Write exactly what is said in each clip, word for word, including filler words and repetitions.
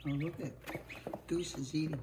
Oh, look at Goose is eating.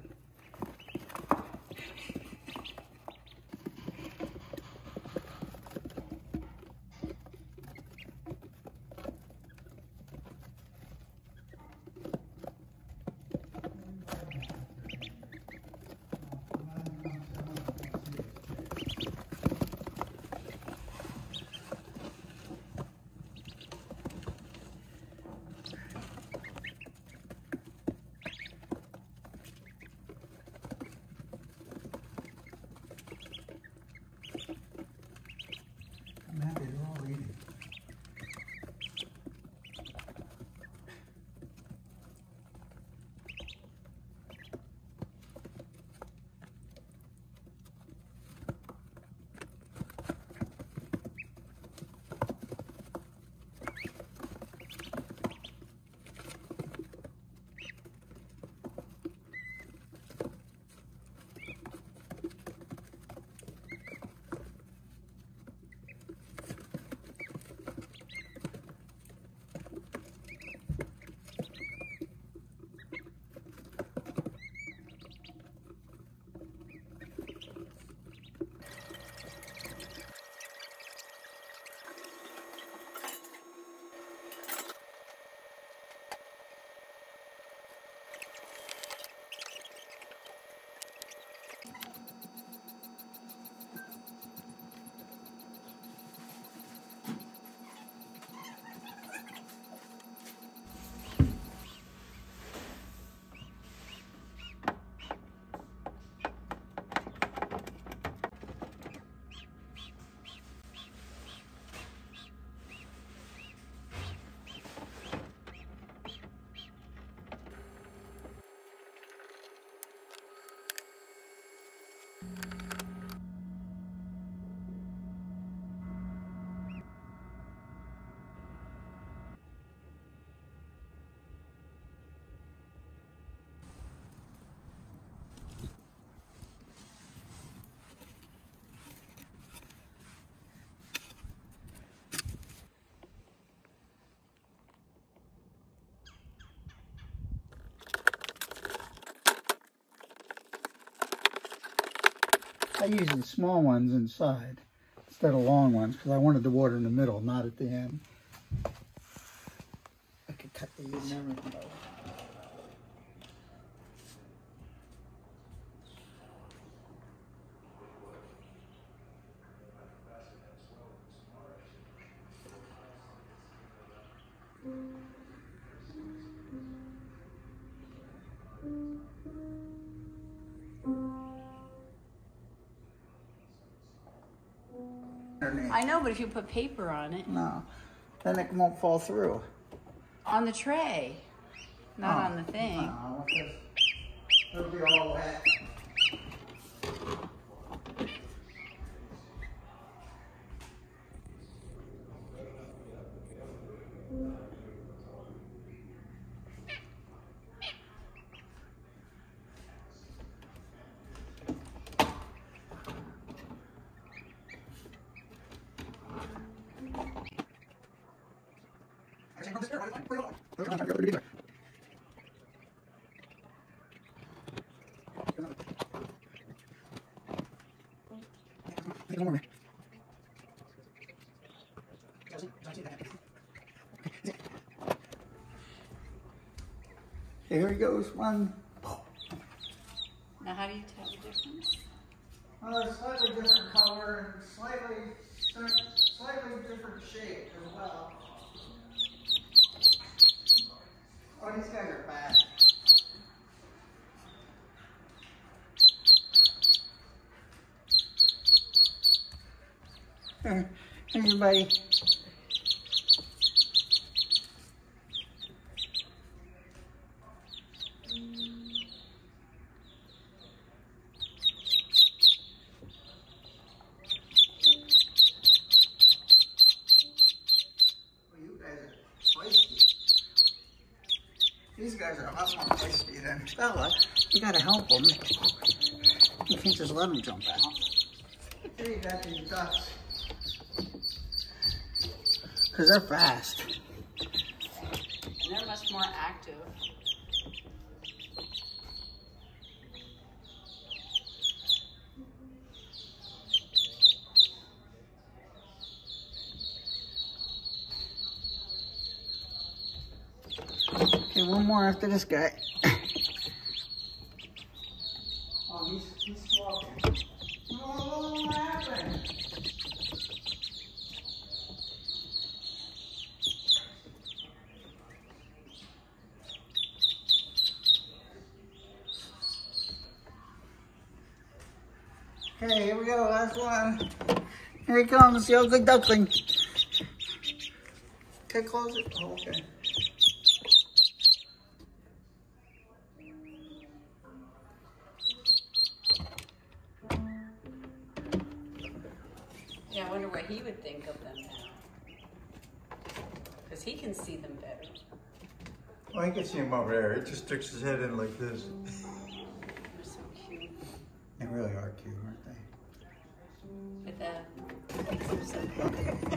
I use the small ones inside instead of long ones because I wanted the water in the middle, not at the end. I could cut these. Never know. I know, but if you put paper on it. No, then it won't fall through. On the tray, not oh, on the thing. No, it'll be all wet. Here he goes, one. Now, how do you tell the difference? Well, it's slightly different color and slightly, slightly different shape as well. Oh, these guys are bad. Here, here's your buddy. These guys are a lot more feisty than Stella. You gotta help them. You can't just let them jump out. Here you got these ducks. Because they're fast. And they're much more active. Okay, one more after this guy. Oh, he's, he's walking. Oh, what happened? Okay, here we go, last one. Here he comes, the ugly duckling. Okay, close it. Oh, okay. Yeah, I wonder what he would think of them now. Because he can see them better. Well, he can see him over there. He just sticks his head in like this. They're so cute. They really are cute, aren't they? With the...